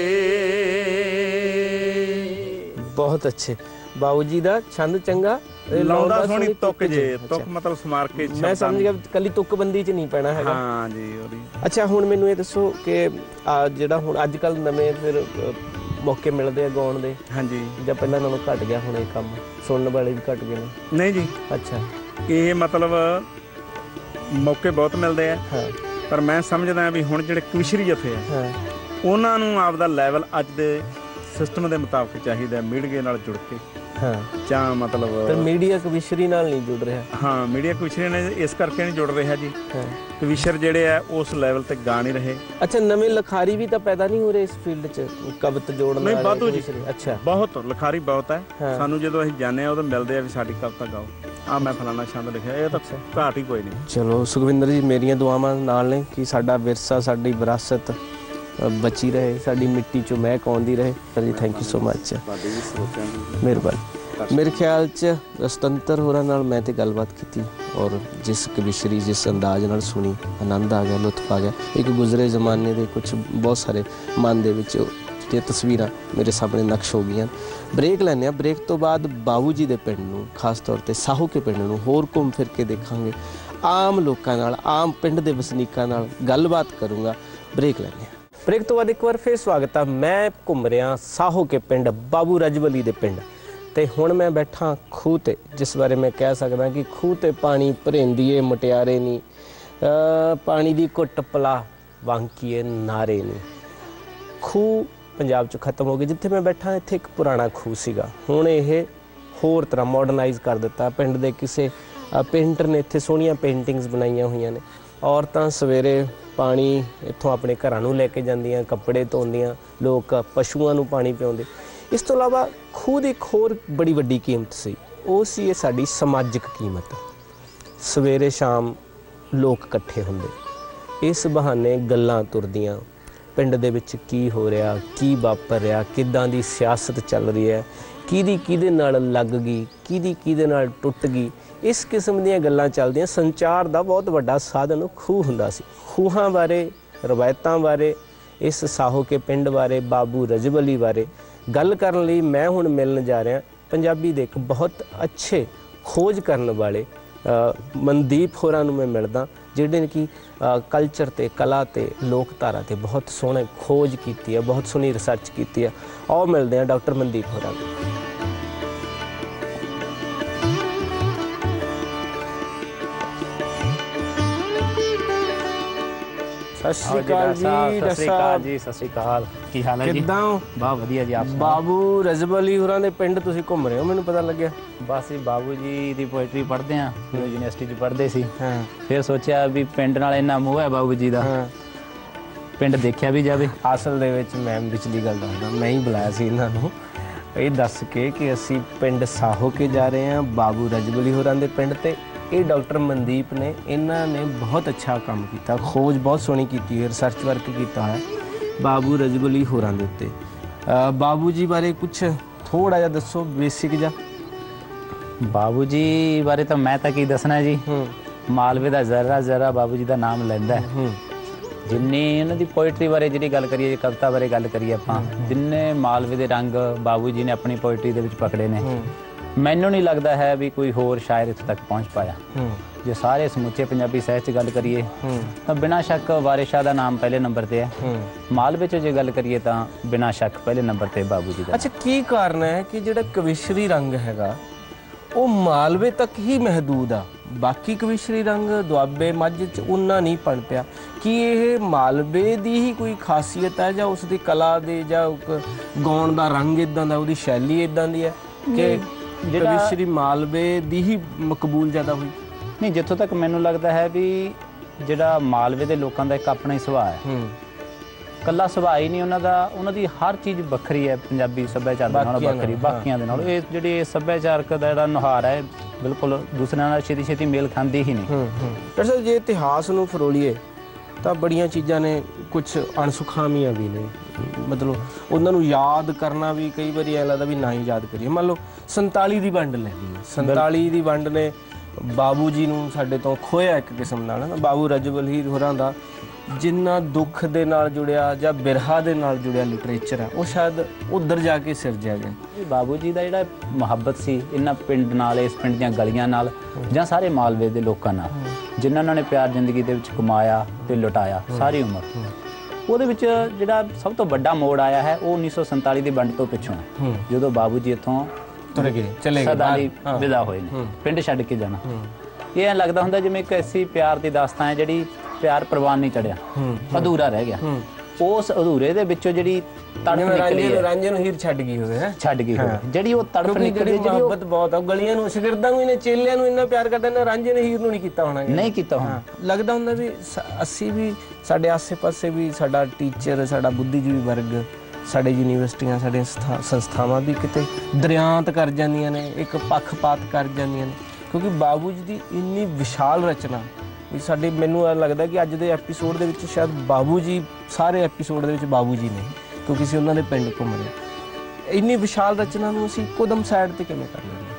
ਬਹੁਤ ਅੱਛੇ ਬਾਬੂ ਜੀ ਦਾ ਛੰਦ ਚੰਗਾ ਲਾਉਂਦਾ ਸੋਹਣੀ ਤੁੱਕ ਜੇ ਤੁੱਕ ਮਤਲਬ ਸਮਾਰ ਕੇ ਮੈਂ ਸਮਝ ਗਿਆ ਕੱਲੀ ਤੁੱਕਬੰਦੀ 'ਚ ਨਹੀਂ ਪੈਣਾ ਹੈਗਾ ਹਾਂ ਜੀ ਉਹਦੀ ਅੱਛਾ ਹੁਣ ਮੈਨੂੰ ਇਹ ਦੱਸੋ ਕਿ ਜਿਹੜਾ ਹੁਣ ਅੱਜ ਕੱਲ ਨਵੇਂ ਫਿਰ ਮੌਕੇ ਮਿਲਦੇ ਆ ਗਾਉਣ ਦੇ ਹਾਂਜੀ ਜਾਂ ਪਹਿਲਾਂ ਨਾਲੋਂ ਘਟ ਗਿਆ ਹੁਣ ਇਹ ਕੰਮ ਸੁਣਨ ਵਾਲੇ ਵੀ ਘਟ ਗਏ ਨੇ ਨਹੀਂ ਜੀ ਅੱਛਾ ਇਹ ਮਤਲਬ ਮੌਕੇ ਬਹੁਤ ਮਿਲਦੇ ਆ ਹਾਂ ਪਰ ਮੈਂ ਸਮਝਦਾ ਵੀ ਹੁਣ ਜਿਹੜੇ ਕਵਿਸ਼ਰੀ ਜਥੇ ਆ ਹਾਂ ਉਹਨਾਂ ਨੂੰ ਆਪਦਾ ਲੈਵਲ ਅੱਜ ਦੇ ਸਿਸਟਮ ਦੇ ਮੁਤਾਬਕ ਚਾਹੀਦਾ ਮੀਡੀਆ ਨਾਲ ਜੁੜ ਕੇ ਹਾਂ ਜਾਂ ਮਤਲਬ ਪਰ ਮੀਡੀਆ ਕਵਿਸ਼ਰੀ ਨਾਲ ਨਹੀਂ ਜੁੜ ਰਿਹਾ ਹਾਂ ਮੀਡੀਆ ਕਵਿਸ਼ਰੀ ਨੇ ਇਸ ਕਰਕੇ ਨਹੀਂ ਜੁੜ ਰਿਹਾ ਜੀ ਹਾਂ ਕਵਿਸ਼ਰ ਜਿਹੜੇ ਆ ਉਸ ਲੈਵਲ ਤੇ ਗਾ ਨਹੀਂ ਰਹੇ ਅੱਛਾ ਨਵੇਂ ਲਖਾਰੀ ਵੀ ਤਾਂ ਪੈਦਾ ਨਹੀਂ ਹੋ ਰਹੇ ਇਸ ਫੀਲਡ 'ਚ ਕਵਿਤ ਜੋੜਨ ਨਹੀਂ ਵਾਧੂ ਜੀ ਅੱਛਾ ਬਹੁਤ ਲਖਾਰੀ ਬਹੁਤ ਹੈ ਸਾਨੂੰ ਜਦੋਂ ਅਸੀਂ ਜਾਂਦੇ ਆ ਉਦੋਂ ਮਿਲਦੇ ਆ ਵੀ ਸਾਡੀ ਕਵਿਤਾ ਗਾਓ ਆ ਮੈਂ ਫਲਾਣਾ ਛੰਦ ਲਿਖਿਆ ਇਹ ਤਾਂ ਘਾਟ ਹੀ ਕੋਈ ਨਹੀਂ ਚਲੋ ਸੁਖਵਿੰਦਰ ਜੀ ਮੇਰੀਆਂ ਦੁਆਵਾਂ ਨਾਲ ਨੇ ਕਿ ਸਾਡਾ ਵਿਰਸਾ ਸਾਡੀ ਵਿਰਾਸਤ ਬਚੀ ਰਹੇ ਸਾਡੀ ਮਿੱਟੀ 'ਚੋਂ ਮਹਿਕ ਆਉਂਦੀ ਰਹੇ ਜੀ ਥੈਂਕ ਯੂ ਸੋ ਮੱਚ ਮਿਹਰਬਾਨੀ ਮੇਰੇ ਖਿਆਲ 'ਚ ਸੁਤੰਤਰ ਹੋਰਾਂ ਨਾਲ ਮੈਂ ਤੇ ਗੱਲਬਾਤ ਕੀਤੀ ਔਰ ਜਿਸ ਕਵਿਸ਼ਰੀ ਜਿਸ ਅੰਦਾਜ਼ ਨਾਲ ਸੁਣੀ ਆਨੰਦ ਆ ਗਿਆ ਲੁਤਫ ਆ ਗਿਆ ਇੱਕ ਗੁਜ਼ਰੇ ਜ਼ਮਾਨੇ ਦੇ ਕੁਝ ਬਹੁਤ ਸਾਰੇ ਮਨ ਦੇ ਵਿੱਚ ਜਿਹੜੀਆਂ ਤਸਵੀਰਾਂ ਮੇਰੇ ਸਾਹਮਣੇ ਨਕਸ਼ ਹੋ ਗਈਆਂ ਬ੍ਰੇਕ ਲੈਂਦੇ ਹਾਂ ਬ੍ਰੇਕ ਤੋਂ ਬਾਅਦ ਬਾਬੂ ਜੀ ਦੇ ਪਿੰਡ ਨੂੰ ਖਾਸ ਤੌਰ ਤੇ ਸਾਹੂਕੇ ਪਿੰਡ ਨੂੰ ਹੋਰ ਘੁੰਮ ਫਿਰ ਕੇ ਦੇਖਾਂਗੇ ਆਮ ਲੋਕਾਂ ਨਾਲ ਆਮ ਪਿੰਡ ਦੇ ਵਸਨੀਕਾਂ ਨਾਲ ਗੱਲਬਾਤ ਕਰੂੰਗਾ ਬ੍ਰੇਕ ਲੈਂਦੇ ਹਾਂ ਬ੍ਰੇਕ ਤੋਂ ਬਾਅਦ ਇੱਕ ਵਾਰ ਫਿਰ ਸਵਾਗਤ ਆ ਮੈਂ ਘੁੰਮ ਰਿਹਾ ਸਾਹੂਕੇ ਪਿੰਡ ਬਾਬੂ ਰਜਵਲੀ ਦੇ ਪਿੰਡ ਤੇ ਹੁਣ ਮੈਂ ਬੈਠਾ ਖੂਹ ਤੇ ਜਿਸ ਬਾਰੇ ਮੈਂ ਕਹਿ ਸਕਦਾ ਕਿ ਖੂਹ ਤੇ ਪਾਣੀ ਭਰੇਂਦੀਏ ਮੁਟਿਆਰੇ ਨਹੀਂ ਪਾਣੀ ਦੀ ਘੁੱਟ ਪਲਾ ਵਾਂਕੀਏ ਨਾਰੇ ਨਹੀਂ ਖੂਹ ਪੰਜਾਬ 'ਚ ਖਤਮ ਹੋ ਗਏ ਜਿੱਥੇ ਮੈਂ ਬੈਠਾ ਇੱਥੇ ਇੱਕ ਪੁਰਾਣਾ ਖੂਹ ਸੀਗਾ ਹੁਣ ਇਹ ਹੋਰ ਤਰ੍ਹਾਂ ਮਾਡਰਨਾਈਜ਼ ਕਰ ਦਿੱਤਾ ਪਿੰਡ ਦੇ ਕਿਸੇ ਪੇਂਟਰ ਨੇ ਇੱਥੇ ਸੋਹਣੀਆਂ ਪੇਂਟਿੰਗਸ ਬਣਾਈਆਂ ਹੋਈਆਂ ਨੇ ਔਰਤਾਂ ਸਵੇਰੇ ਪਾਣੀ ਇੱਥੋਂ ਆਪਣੇ ਘਰਾਂ ਨੂੰ ਲੈ ਕੇ ਜਾਂਦੀਆਂ ਕੱਪੜੇ ਧੋਂਦੀਆਂ ਲੋਕ ਪਸ਼ੂਆਂ ਨੂੰ ਪਾਣੀ ਪਿਆਉਂਦੇ ਇਸ ਤੋਂ ਇਲਾਵਾ ਖੂਹ ਦੀ ਇੱਕ ਹੋਰ ਬੜੀ ਵੱਡੀ ਕੀਮਤ ਸੀ ਉਹ ਸੀ ਇਹ ਸਾਡੀ ਸਮਾਜਿਕ ਕੀਮਤ ਸਵੇਰੇ ਸ਼ਾਮ ਲੋਕ ਇਕੱਠੇ ਹੁੰਦੇ ਇਸ ਬਹਾਨੇ ਗੱਲਾਂ ਤੁਰਦੀਆਂ, ਪਿੰਡ ਦੇ ਵਿੱਚ ਕੀ ਹੋ ਰਿਹਾ, ਕੀ ਵਾਪਰ ਰਿਹਾ, ਕਿੱਦਾਂ ਦੀ ਸਿਆਸਤ ਚੱਲ ਰਹੀ ਹੈ, ਕਿਹਦੀ ਕਿਹਦੇ ਨਾਲ ਲੱਗ ਗਈ, ਕਿਹਦੀ ਕਿਹਦੇ ਨਾਲ ਟੁੱਟ ਗਈ, ਇਸ ਕਿਸਮ ਦੀਆਂ ਗੱਲਾਂ ਚੱਲਦੀਆਂ। ਸੰਚਾਰ ਦਾ ਬਹੁਤ ਵੱਡਾ ਸਾਧਨ ਖੂਹ ਹੁੰਦਾ ਸੀ। ਖੂਹਾਂ ਬਾਰੇ, ਰਵਾਇਤਾਂ ਬਾਰੇ, ਇਸ ਸਾਹੋ ਕੇ ਪਿੰਡ ਬਾਰੇ, ਬਾਬੂ ਰਜਬ ਅਲੀ ਬਾਰੇ ਗੱਲ ਕਰਨ ਲਈ ਮੈਂ ਹੁਣ ਮਿਲਣ ਜਾ ਰਿਹਾ ਪੰਜਾਬੀ ਦੇ ਇੱਕ ਬਹੁਤ ਅੱਛੇ ਖੋਜ ਕਰਨ ਵਾਲੇ ਮਨਦੀਪ ਹੋਰਾਂ ਨੂੰ ਮੈਂ ਮਿਲਦਾ, ਜਿਹੜੇ ਨੇ ਕਿ ਕਲਚਰ ਤੇ ਕਲਾ ਤੇ ਲੋਕਧਾਰਾ ਤੇ ਬਹੁਤ ਸੋਹਣੇ ਖੋਜ ਕੀਤੀ ਹੈ, ਬਹੁਤ ਸੋਹਣੀ ਰਿਸਰਚ ਕੀਤੀ ਹੈ। ਆਓ ਮਿਲਦੇ ਹਾਂ ਡਾਕਟਰ ਮਨਦੀਪ ਹੋਰਾਂ ਨੂੰ। ਸਤਿ ਸ਼੍ਰੀ ਅਕਾਲ ਜੀ। ਸਤਿ ਸ਼੍ਰੀ ਅਕਾਲ ਜੀ। ਸਤਿ ਸ਼੍ਰੀ ਅਕਾਲ। ਕੀ ਹਾਲ ਹੈ ਜੀ? ਕਿੱਦਾਂ ਹੋ? ਬਹੁਤ ਵਧੀਆ ਜੀ। ਆਪ ਬਾਬੂ ਰਜਬ ਅਲੀ ਹੋਰਾਂ ਦੇ ਪਿੰਡ ਤੁਸੀਂ ਘੁੰਮ ਰਹੇ ਹੋ, ਮੈਨੂੰ ਪਤਾ ਲੱਗਿਆ। ਬਸ ਜੀ ਬਾਬੂ ਜੀ ਦੀ ਪੋਇਟਰੀ ਪੜ੍ਹਦੇ ਆ, ਜਦੋਂ ਯੂਨੀਵਰਸਿਟੀ 'ਚ ਪੜ੍ਹਦੇ ਸੀ। ਹਾਂ। ਫਿਰ ਸੋਚਿਆ ਵੀ ਪਿੰਡ ਨਾਲ ਇੰਨਾ ਮੋਹ ਹੈ ਬਾਬੂ ਜੀ ਦਾ, ਹਾਂ, ਪਿੰਡ ਦੇਖਿਆ ਵੀ ਜਾਵੇ। ਅਸਲ ਦੇ ਵਿੱਚ ਮੈਂ ਵਿਚਲੀ ਗੱਲ ਦੱਸਦਾ, ਮੈਂ ਹੀ ਬੁਲਾਇਆ ਸੀ ਇਹਨਾਂ ਨੂੰ ਇਹ ਦੱਸ ਕੇ ਕਿ ਅਸੀਂ ਪਿੰਡ ਸਾਹੋ ਕੇ ਜਾ ਰਹੇ ਹਾਂ, ਬਾਬੂ ਰਜਬ ਅਲੀ ਹੋਰਾਂ ਦੇ ਪਿੰਡ। ਤੇ ਇਹ ਡਾਕਟਰ ਮਨਦੀਪ ਨੇ, ਇਹਨਾਂ ਨੇ ਬਹੁਤ ਅੱਛਾ ਕੰਮ ਕੀਤਾ, ਖੋਜ ਬਹੁਤ ਸੋਹਣੀ ਕੀਤੀ ਹੈ, ਰਿਸਰਚ ਵਰਕ ਕੀਤਾ ਹੈ ਬਾਬੂ ਰਜਬ ਅਲੀ ਹੋਰਾਂ ਦੇ ਉੱਤੇ। ਬਾਬੂ ਜੀ ਬਾਰੇ ਕੁਛ ਥੋੜ੍ਹਾ ਜਿਹਾ ਦੱਸੋ, ਬੇਸਿਕ ਜਿਹਾ। ਬਾਬੂ ਜੀ ਬਾਰੇ ਤਾਂ ਮੈਂ ਤਾਂ ਕੀ ਦੱਸਣਾ ਜੀ, ਮਾਲਵੇ ਦਾ ਜ਼ਰਾ ਜ਼ਰਾ ਬਾਬੂ ਜੀ ਦਾ ਨਾਮ ਲੈਂਦਾ ਹੈ। ਜਿੰਨੀ ਇਹਨਾਂ ਦੀ ਪੋਇਟਰੀ ਬਾਰੇ ਜਿਹੜੀ ਗੱਲ ਕਰੀਏ, ਕਵਿਤਾ ਬਾਰੇ ਗੱਲ ਕਰੀਏ ਆਪਾਂ, ਜਿੰਨੇ ਮਾਲਵੇ ਦੇ ਰੰਗ ਬਾਬੂ ਜੀ ਨੇ ਆਪਣੀ ਪੋਇਟਰੀ ਦੇ ਵਿੱਚ ਪਕੜੇ ਨੇ, ਮੈਨੂੰ ਨਹੀਂ ਲੱਗਦਾ ਹੈ ਵੀ ਕੋਈ ਹੋਰ ਸ਼ਾਇਰ ਇੱਥੇ ਤੱਕ ਪਹੁੰਚ ਪਾਇਆ। ਜੇ ਸਾਰੇ ਸਮੁੱਚੇ ਪੰਜਾਬੀ ਸਾਹਿਤ 'ਚ ਗੱਲ ਕਰੀਏ ਤਾਂ ਬਿਨਾਂ ਸ਼ੱਕ ਵਾਰਿਸ ਸ਼ਾਹ ਦਾ ਨਾਮ ਪਹਿਲੇ ਨੰਬਰ ਤੇ ਹੈ। ਮਾਲਵੇ 'ਚ ਜੇ ਗੱਲ ਕਰੀਏ ਤਾਂ ਬਿਨਾਂ ਸ਼ੱਕ ਪਹਿਲੇ ਨੰਬਰ ਤੇ ਬਾਬੂ ਜੀ ਦਾ। ਅੱਛਾ, ਕੀ ਕਾਰਨ ਹੈ ਕਿ ਜਿਹੜਾ ਕਵਿਸ਼ਰੀ ਰੰਗ ਹੈਗਾ ਉਹ ਮਾਲਵੇ ਤੱਕ ਹੀ ਮਹਦੂਦ ਆ, ਬਾਕੀ ਕਵਿਸ਼ਰੀ ਰੰਗ ਦੁਆਬੇ ਮਾਝੇ 'ਚ ਉਨਾ ਨਹੀਂ ਪਣ ਪਿਆ? ਕੀ ਇਹ ਮਾਲਵੇ ਦੀ ਹੀ ਕੋਈ ਖਾਸੀਅਤ ਹੈ, ਜਾਂ ਉਸ ਦੀ ਕਲਾ ਦੇ, ਜਾਂ ਗਾਉਣ ਦਾ ਰੰਗ ਇਦਾਂ ਦਾ, ਉਹਦੀ ਸ਼ੈਲੀ ਇਦਾਂ ਦੀ ਹੈ ਕਿ ਜਿਹੜਾ ਕਵਿਸ਼ਰੀ ਮਾਲਵੇ ਦੀ ਹੀ ਮਕਬੂਲ ਜ਼ਿਆਦਾ ਹੋਈ? ਨਹੀਂ, ਜਿੱਥੋਂ ਤੱਕ ਮੈਨੂੰ ਲੱਗਦਾ ਹੈ ਵੀ ਜਿਹੜਾ ਮਾਲਵੇ ਦੇ ਲੋਕਾਂ ਦਾ ਇੱਕ ਆਪਣਾ ਹੀ ਸੁਭਾਅ ਹੈ। ਕੱਲਾ ਸੁਭਾਅ ਹੀ ਨਹੀਂ ਉਹਨਾਂ ਦਾ, ਉਹਨਾਂ ਦੀ ਹਰ ਚੀਜ਼ ਵੱਖਰੀ ਹੈ ਪੰਜਾਬੀ ਸੱਭਿਆਚਾਰ ਦੇ ਨਾਲ, ਵੱਖਰੀ ਬਾਕੀਆਂ ਦੇ ਨਾਲ। ਇਹ ਜਿਹੜੀ ਸੱਭਿਆਚਾਰਕ ਦਾ ਜਿਹੜਾ ਨੁਹਾਰ ਹੈ ਬਿਲਕੁਲ ਦੂਸਰਿਆਂ ਨਾਲ ਛੇਤੀ ਛੇਤੀ ਮੇਲ ਖਾਂਦੀ ਹੀ ਨਹੀਂ। ਡਾਕਟਰ ਸਾਹਿਬ, ਜੇ ਇਤਿਹਾਸ ਨੂੰ ਫਰੋਲੀਏ ਤਾਂ ਬੜੀਆਂ ਚੀਜ਼ਾਂ ਨੇ, ਕੁਝ ਅਣਸੁਖਾਵੀਆਂ ਵੀ ਨੇ, ਮਤਲਬ ਉਹਨਾਂ ਨੂੰ ਯਾਦ ਕਰਨਾ ਵੀ ਕਈ ਵਾਰੀ ਐਂ ਲੱਗਦਾ ਵੀ ਨਾ ਹੀ ਯਾਦ ਕਰੀਏ। ਮੰਨ ਲਓ ਸੰਤਾਲੀ ਦੀ ਵੰਡ ਲੈ ਲਈ, ਸੰਤਾਲੀ ਦੀ ਵੰਡ ਨੇ ਬਾਬੂ ਜੀ ਨੂੰ ਸਾਡੇ ਤੋਂ ਖੋਇਆ ਇੱਕ ਕਿਸਮ ਨਾਲ, ਨਾ। ਬਾਬੂ ਰਜਬ ਅਲੀ ਹੋਰਾਂ ਦਾ ਜਿੰਨਾ ਦੁੱਖ ਦੇ ਨਾਲ ਜੁੜਿਆ ਜਾਂ ਬਿਰਹਾ ਦੇ ਨਾਲ ਜੁੜਿਆ ਲਿਟਰੇਚਰ ਹੈ, ਉਹ ਸ਼ਾਇਦ ਉੱਧਰ ਜਾ ਕੇ ਸਿਰਜਿਆ ਗਿਆ। ਬਾਬੂ ਜੀ ਦਾ ਜਿਹੜਾ ਮੁਹੱਬਤ ਸੀ ਇਹਨਾਂ ਪਿੰਡ ਨਾਲ, ਇਸ ਪਿੰਡ ਦੀਆਂ ਗਲੀਆਂ ਨਾਲ, ਜਾਂ ਸਾਰੇ ਮਾਲਵੇ ਦੇ ਲੋਕਾਂ ਨਾਲ, ਜਿਨ੍ਹਾਂ ਉਹਨਾਂ ਨੇ ਪਿਆਰ ਜ਼ਿੰਦਗੀ ਦੇ ਵਿੱਚ ਕਮਾਇਆ ਤੇ ਲੁਟਾਇਆ ਸਾਰੀ ਉਮਰ, ਉਹਦੇ ਵਿੱਚ ਜਿਹੜਾ ਸਭ ਤੋਂ ਵੱਡਾ ਮੋੜ ਆਇਆ ਹੈ ਉਹ ਉੱਨੀ ਸੌ ਸੰਤਾਲੀ ਦੀ ਵੰਡ ਤੋਂ ਪਿੱਛੋਂ, ਜਦੋਂ ਬਾਬੂ ਜੀ ਇੱਥੋਂ ਚਲੇ ਗਏ, ਸਦਾ ਲਈ ਵਿਦਾ ਹੋਏ ਨੇ, ਪਿੰਡ ਛੱਡ ਕੇ ਜਾਣਾ। ਇਹ ਐਂ ਲੱਗਦਾ ਹੁੰਦਾ ਜਿਵੇਂ ਇੱਕ ਐਸੀ ਪਿਆਰ ਦੀ ਦਾਸਤਾਨ ਹੈ ਜਿਹੜੀ ਪਿਆਰ ਪ੍ਰਵਾਨ ਨਹੀਂ ਚੜਿਆ, ਅਧੂਰਾ ਰਹਿ ਗਿਆ। ਉਸ ਅਧੂਰੇ ਦੇ ਵਿੱਚੋਂ ਜਿਹੜੀ ਤੜਪ ਨਿਕਲੀ ਹੈ, ਰਾਂਝੇ ਨੂੰ ਹੀਰ ਛੱਡ ਗਈ ਹੋਵੇ, ਹੈ ਛੱਡ ਗਈ ਹੋਵੇ, ਜਿਹੜੀ ਉਹ ਤੜਪ ਨਿਕਲੀ, ਜਿਹੜੀ ਮੁਹੱਬਤ ਬਹੁਤ ਆ। ਗਲੀਆਂ ਨੂੰ, ਸ਼ਾਗਿਰਦਾਂ ਨੂੰ, ਇਹਨੇ ਚੇਲਿਆਂ ਨੂੰ ਇੰਨਾ ਪਿਆਰ ਕਰਦਾ, ਇਹਨਾਂ ਰਾਂਝੇ ਨੇ ਹੀਰ ਨੂੰ ਨਹੀਂ ਕੀਤਾ ਹੋਣਾ, ਨਹੀਂ ਕੀਤਾ ਹੋਣਾ। ਲੱਗਦਾ ਹੁੰਦਾ ਵੀ ਅਸੀਂ ਵੀ, ਸਾਡੇ ਆਸੇ ਪਾਸੇ ਵੀ ਸਾਡਾ ਟੀਚਰ, ਸਾਡਾ ਬੁੱਧੀਜੀਵੀ ਵਰਗ, ਸਾਡੇ ਯੂਨੀਵਰਸਿਟੀਆਂ, ਸਾਡੇ ਸੰਸਥਾਵਾਂ ਵੀ ਕਿਤੇ ਦਰਿਆਂਤ ਕਰ ਜਾਂਦੀਆਂ ਨੇ, ਇੱਕ ਪੱਖਪਾਤ ਕਰ ਜਾਂਦੀਆਂ ਨੇ, ਕਿਉਂਕਿ ਬਾਬੂ ਜੀ ਦੀ ਇੰਨੀ ਵਿਸ਼ਾਲ ਰਚਨਾ ਵੀ ਸਾਡੇ, ਮੈਨੂੰ ਇਹ ਲੱਗਦਾ ਕਿ ਅੱਜ ਦੇ ਐਪੀਸੋਡ ਦੇ ਵਿੱਚ ਸ਼ਾਇਦ ਬਾਬੂ ਜੀ, ਸਾਰੇ ਐਪੀਸੋਡ ਦੇ ਵਿੱਚ ਬਾਬੂ ਜੀ ਨੇ, ਕਿਉਂਕਿ ਅਸੀਂ ਉਹਨਾਂ ਦੇ ਪਿੰਡ ਘੁੰਮ ਰਹੇ। ਇੰਨੀ ਵਿਸ਼ਾਲ ਰਚਨਾ ਨੂੰ ਅਸੀਂ ਇੱਕੋਦਮ ਸਾਈਡ ਤੇ ਕਿਵੇਂ ਕਰ ਲੈਂਦੇ?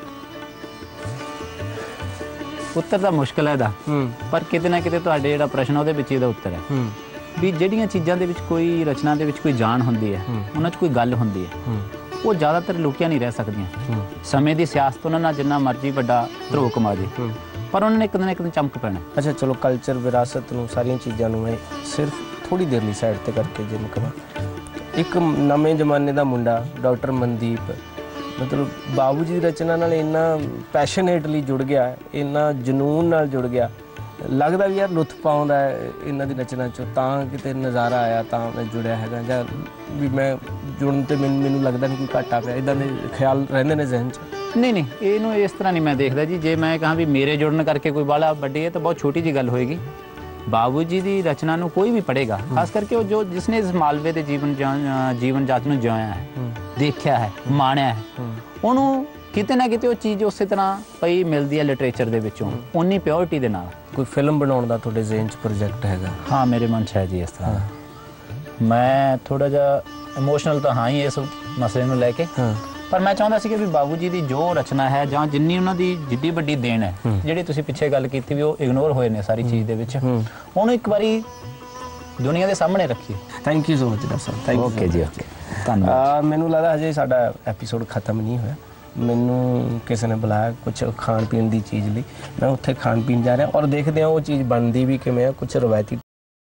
ਉੱਤਰ ਤਾਂ ਮੁਸ਼ਕਿਲ ਹੈ ਇਹਦਾ, ਪਰ ਕਿਤੇ ਨਾ ਕਿਤੇ ਤੁਹਾਡੇ ਜਿਹੜਾ ਪ੍ਰਸ਼ਨ ਉਹਦੇ ਵਿੱਚ ਇਹਦਾ ਉੱਤਰ ਹੈ ਵੀ ਜਿਹੜੀਆਂ ਚੀਜ਼ਾਂ ਦੇ ਵਿੱਚ ਕੋਈ ਰਚਨਾ ਦੇ ਵਿੱਚ ਕੋਈ ਜਾਨ ਹੁੰਦੀ ਹੈ, ਉਹਨਾਂ 'ਚ ਕੋਈ ਗੱਲ ਹੁੰਦੀ ਹੈ, ਉਹ ਜ਼ਿਆਦਾਤਰ ਲੁਕੀਆਂ ਨਹੀਂ ਰਹਿ ਸਕਦੀਆਂ। ਸਮੇਂ ਦੀ ਸਿਆਸਤ ਉਹਨਾਂ ਨਾਲ ਜਿੰਨਾ ਮਰਜ਼ੀ ਵੱਡਾ ਧਰੋ ਕਮਾ ਜੇ, ਪਰ ਉਹਨਾਂ ਨੇ ਇੱਕ ਦਿਨ ਇੱਕ ਦਿਨ ਚਮਕ ਪੈਣਾ। ਅੱਛਾ ਚਲੋ, ਕਲਚਰ, ਵਿਰਾਸਤ ਨੂੰ, ਸਾਰੀਆਂ ਚੀਜ਼ਾਂ ਨੂੰ ਮੈਂ ਸਿਰਫ ਥੋੜ੍ਹੀ ਦੇਰ ਲਈ ਸਾਈਡ 'ਤੇ ਕਰਕੇ ਜੇ ਮੈਂ ਕਹਾਂ, ਇੱਕ ਨਵੇਂ ਜ਼ਮਾਨੇ ਦਾ ਮੁੰਡਾ ਡਾਕਟਰ ਮਨਦੀਪ, ਮਤਲਬ ਬਾਬੂ ਜੀ ਦੀ ਰਚਨਾ ਨਾਲ ਇੰਨਾ ਪੈਸ਼ਨੇਟਲੀ ਜੁੜ ਗਿਆ, ਇੰਨਾ ਜਨੂੰਨ ਨਾਲ ਜੁੜ ਗਿਆ, ਲੱਗਦਾ ਵੀ ਯਾਰ ਲੁਤਫ ਆਉਂਦਾ ਹੈ ਇਹਨਾਂ ਦੀ ਰਚਨਾ 'ਚੋਂ, ਤਾਂ ਕਿਤੇ ਨਜ਼ਾਰਾ ਆਇਆ, ਤਾਂ ਮੈਂ ਜੁੜਿਆ ਹੈਗਾ, ਜਾਂ ਵੀ ਮੈਂ ਜੁੜਨ 'ਤੇ ਮੈਨੂੰ ਮੈਨੂੰ ਲੱਗਦਾ ਨਹੀਂ ਕੋਈ ਘਾਟਾ ਪਿਆ, ਇੱਦਾਂ ਦੇ ਖਿਆਲ ਰਹਿੰਦੇ ਨੇ ਜ਼ਿਹਨ 'ਚ? ਨਹੀਂ ਨਹੀਂ, ਇਹਨੂੰ ਇਸ ਤਰ੍ਹਾਂ ਨਹੀਂ ਮੈਂ ਦੇਖਦਾ ਜੀ। ਜੇ ਮੈਂ ਕਹਾਂ ਵੀ ਮੇਰੇ ਜੁੜਨ ਕਰਕੇ ਕੋਈ ਬਾਹਲਾ ਵੱਡੀ ਹੈ ਤਾਂ ਬਹੁਤ ਛੋਟੀ ਜਿਹੀ ਗੱਲ ਹੋਏਗੀ। ਬਾਬੂ ਜੀ ਦੀ ਰਚਨਾ ਨੂੰ ਕੋਈ ਵੀ ਪੜ੍ਹੇਗਾ, ਖਾਸ ਕਰਕੇ ਉਹ ਜੋ ਜਿਸਨੇ ਇਸ ਮਾਲਵੇ ਦੇ ਜੀਵਨ ਜੀਵਨ ਜਾਤ ਨੂੰ ਜਿਉਇਆ ਹੈ, ਦੇਖਿਆ ਹੈ, ਮਾਣਿਆ ਹੈ, ਉਹਨੂੰ ਕਿਤੇ ਨਾ ਕਿਤੇ ਉਹ ਚੀਜ਼ ਉਸੇ ਤਰ੍ਹਾਂ ਪਈ ਮਿਲਦੀ ਹੈ ਲਿਟਰੇਚਰ ਦੇ ਵਿੱਚੋਂ, ਉਨੀ ਪਿਓਰਿਟੀ ਦੇ ਨਾਲ। ਕੋਈ ਫਿਲਮ ਬਣਾਉਣ ਦਾ ਤੁਹਾਡੇ ਜ਼ਿਹਨ 'ਚ ਪ੍ਰੋਜੈਕਟ ਹੈਗਾ? ਹਾਂ, ਮੇਰੇ ਮਨ 'ਚ ਹੈ ਜੀ ਇਸ ਤਰ੍ਹਾਂ। ਮੈਂ ਥੋੜਾ ਜਿਹਾ ਇਮੋਸ਼ਨਲ ਤਾਂ ਹਾਂ ਹੀ ਇਸ ਮਸਲੇ ਨੂੰ ਲੈ ਕੇ, ਪਰ ਮੈਂ ਚਾਹੁੰਦਾ ਸੀ ਕਿ ਵੀ ਬਾਬੂ ਜੀ ਦੀ ਜੋ ਰਚਨਾ ਹੈ ਜਾਂ ਜਿੰਨੀ ਉਹਨਾਂ ਦੀ ਜਿੱਡੀ ਵੱਡੀ ਦੇਣ ਹੈ, ਜਿਹੜੀ ਤੁਸੀਂ ਪਿੱਛੇ ਗੱਲ ਕੀਤੀ ਵੀ ਉਹ ਇਗਨੋਰ ਹੋਏ ਨੇ ਸਾਰੀ ਚੀਜ਼ ਦੇ ਵਿੱਚ, ਉਹਨੂੰ ਇੱਕ ਵਾਰੀ ਦੁਨੀਆ ਦੇ ਸਾਹਮਣੇ ਰੱਖੀਏ। Thank you so much doctor ਸਾਹਿਬ। Thank you. ਓਕੇ ਜੀ, ਓਕੇ, ਧੰਨਵਾਦ। ਮੈਨੂੰ ਲੱਗਦਾ ਹਜੇ ਸਾਡਾ ਐਪੀਸੋਡ ਖਤਮ ਨਹੀਂ ਹੋਇਆ। ਮੈਨੂੰ ਕਿਸੇ ਨੇ ਬੁਲਾਇਆ ਕੁਝ ਖਾਣ ਪੀਣ ਦੀ ਚੀਜ਼ ਲਈ, ਮੈਂ ਉੱਥੇ ਖਾਣ ਪੀਣ ਜਾ ਰਿਹਾ ਔਰ ਦੇਖਦੇ ਹਾਂ ਉਹ ਚੀਜ਼ ਬਣਦੀ ਵੀ ਕਿਵੇਂ ਆ। ਕੁਝ ਰਵਾਇਤੀ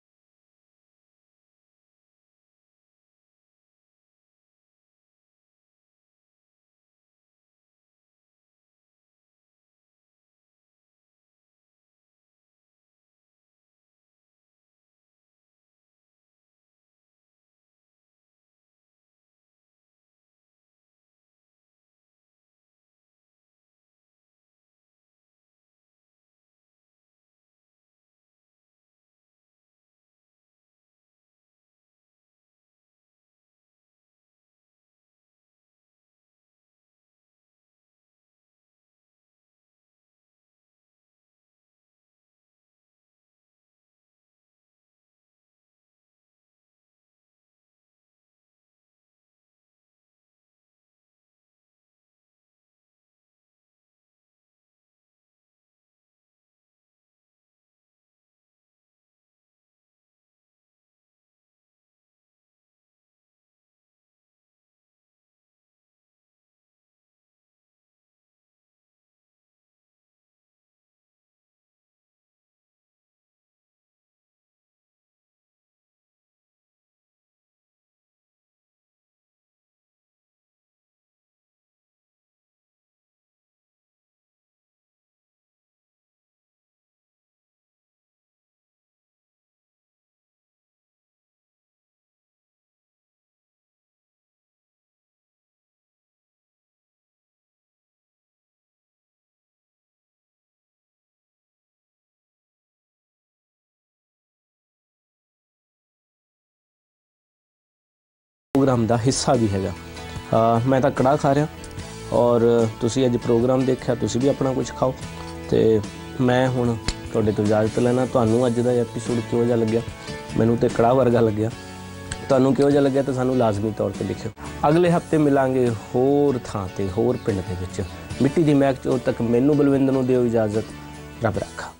ਪ੍ਰੋਗਰਾਮ ਦਾ ਹਿੱਸਾ ਵੀ ਹੈਗਾ। ਮੈਂ ਤਾਂ ਕੜਾਹ ਖਾ ਰਿਹਾ ਔਰ ਤੁਸੀਂ ਅੱਜ ਪ੍ਰੋਗਰਾਮ ਦੇਖਿਆ, ਤੁਸੀਂ ਵੀ ਆਪਣਾ ਕੁਝ ਖਾਓ। ਤੇ ਮੈਂ ਹੁਣ ਤੁਹਾਡੇ ਤੋਂ ਇਜਾਜ਼ਤ ਲੈਣਾ। ਤੁਹਾਨੂੰ ਅੱਜ ਦਾ ਐਪੀਸੋਡ ਕਿਹੋ ਜਿਹਾ ਲੱਗਿਆ? ਮੈਨੂੰ ਤੇ ਕੜਾਹ ਵਰਗਾ ਲੱਗਿਆ। ਤੁਹਾਨੂੰ ਕਿਹੋ ਜਿਹਾ ਲੱਗਿਆ ਤਾਂ ਸਾਨੂੰ ਲਾਜ਼ਮੀ ਤੌਰ 'ਤੇ ਲਿਖਿਓ। ਅਗਲੇ ਹਫਤੇ ਮਿਲਾਂਗੇ ਹੋਰ ਥਾਂ 'ਤੇ, ਹੋਰ ਪਿੰਡ ਦੇ ਵਿੱਚ। ਮਿੱਟੀ ਦੀ ਮਹਿਕ 'ਚ। ਉਦੋਂ ਤੱਕ ਮੈਨੂੰ ਬਲਵਿੰਦਰ ਨੂੰ ਦਿਓ ਇਜਾਜ਼ਤ। ਰੱਬ ਰਾਖਾ।